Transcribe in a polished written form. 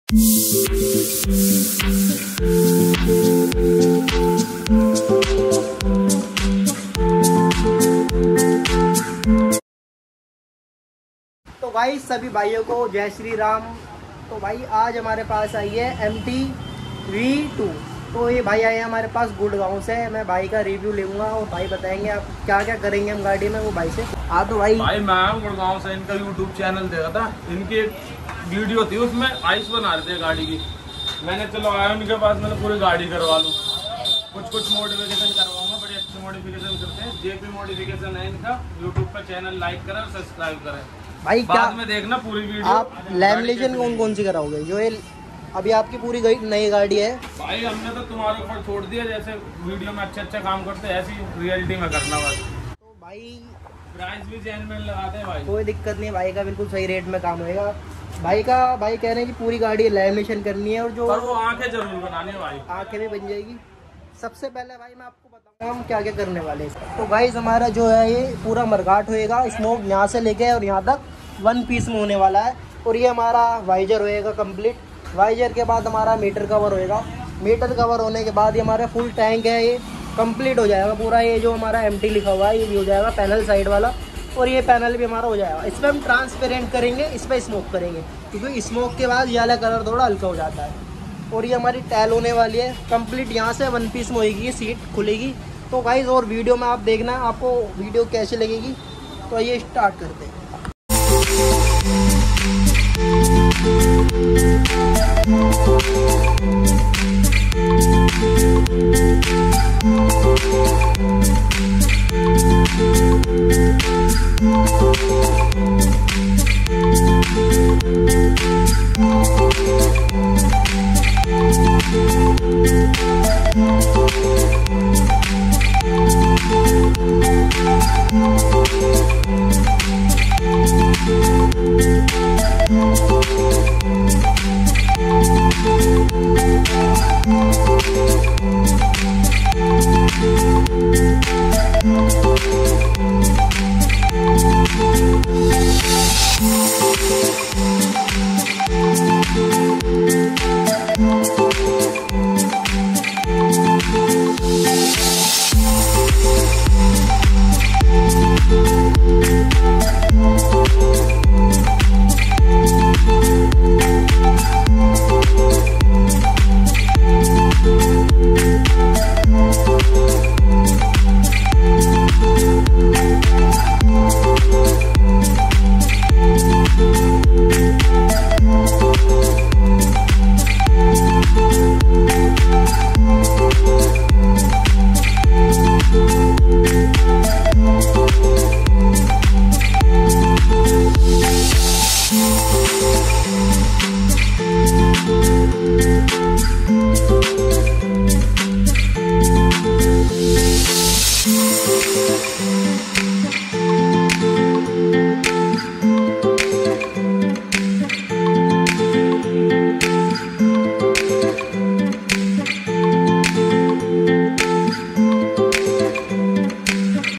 तो भाई सभी भाइयों को जय श्री राम। तो भाई आज हमारे पास आई है MT-V2। तो ये भाई आए हैं हमारे पास गुड़गांव से। मैं भाई का रिव्यू लूंगा और भाई बताएंगे आप क्या क्या करेंगे हम गाड़ी में। वो भाई से तो भाई मैं गुड़गांव से इनका YouTube चैनल देखा था। इनकी एक वीडियो थी, उसमें आइस बना रहे थे गाड़ी की। मैंने चलो आया उनके पास, मैंने पूरी गाड़ी करवा लूँ। कुछ मॉडिफिकेशन करवाऊंगा, बड़ी अच्छी मॉडिफिकेशन करते हैं। JP मॉडिफिकेशन है इनका। यूट्यूब पर चैनल लाइक करें और सब्सक्राइब करें भाई। बाद में देखना पूरी वीडियो। आप लैमिनेशन कौन सी कराओगे? जो ये अभी आपकी पूरी नई गाड़ी है भाई, हमने तो तुम्हारे ऊपर छोड़ दिया। जैसे वीडियो में अच्छा काम करते हैं, ऐसी रियलिटी में करना बस। तो भाई प्राइस भी जेन्युइन लगाते हैं भाई, कोई दिक्कत नहीं। भाई का बिल्कुल सही रेट में काम होएगा। भाई कह रहे हैं कि पूरी गाड़ी लैमिनेशन करनी है और जो पर वो आंखें जरूर बनानी है भाई। आंखें भी बन जाएगी। सबसे पहले भाई मैं आपको बताऊंगा हम क्या क्या करने वाले हैं। तो गाइस हमारा जो है ये पूरा मरघाट होएगा। स्मोक यहाँ से लेके और यहाँ तक 1 पीस में होने वाला है। और ये हमारा वाइजर होएगा कंप्लीट। वाइजर के बाद हमारा मीटर कवर होएगा। मीटर कवर होने के बाद ये हमारा फुल टैंक है, ये कंप्लीट हो जाएगा पूरा। ये जो हमारा MT लिखा हुआ है ये भी हो जाएगा, पैनल साइड वाला। और ये पैनल भी हमारा हो जाएगा। इस पर हम ट्रांसपेरेंट करेंगे, इस पर स्मोक करेंगे, क्योंकि स्मोक के बाद ये वाला कलर थोड़ा हल्का हो जाता है। और ये हमारी टैल होने वाली है कंप्लीट। यहाँ से 1 पीस में होगी, ये सीट खुलेगी। तो गाइस और वीडियो में आप देखना आपको वीडियो कैसी लगेगी। तो ये स्टार्ट करते हैं।